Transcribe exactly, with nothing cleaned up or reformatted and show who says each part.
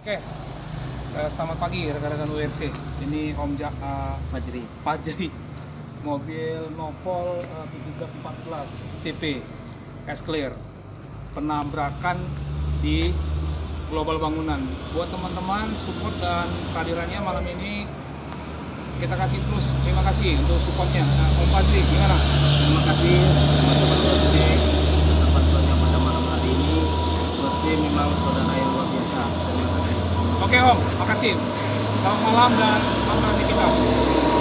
Speaker 1: Oke, eh, selamat pagi rekan-rekan U R C. Ini Om ja, uh,
Speaker 2: Fajri.
Speaker 1: Fajri, mobil Nopol uh, tujuh belas empat belas T P S-Clear, penabrakan di Global Bangunan. Buat teman-teman support dan kehadirannya malam ini kita kasih terus. Terima kasih untuk supportnya. Nah, Om Fajri, gimana?
Speaker 2: Terima kasih teman-teman U R C atas bantuannya pada malam hari ini. U R C memang saudara yang luar biasa. Terima kasih.
Speaker 1: Oke Om, makasih. Selamat malam dan selamat beraktivitas.